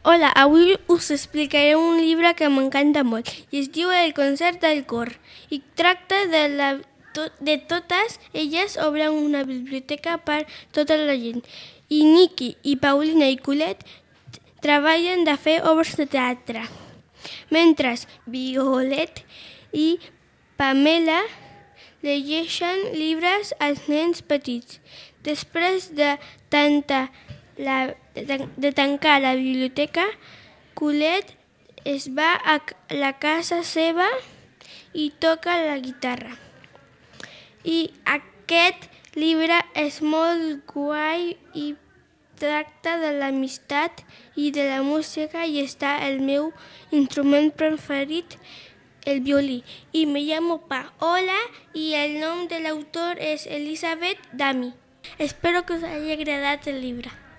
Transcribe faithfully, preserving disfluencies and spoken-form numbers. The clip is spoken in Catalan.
Hola, avui us explicaré un llibre que m'encanta molt i es diu El concert del cor i tracta de, la, to, de totes elles obren una biblioteca per tota la gent i Nicky i Paulina i Colette treballen de fer obres de teatre, mentre Violet i Pamela llegeixen llibres als nens petits. Després de, tanta la, de, de tancar la biblioteca, Colette es va a la casa seva i toca la guitarra. I aquest llibre és molt guai i tracta de l'amistat i de la música i està el meu instrument preferit, el violí. Y me llamo Paola y el nom de l'autor és Elizabeth Dami. Espero que us hagi agradat el llibre.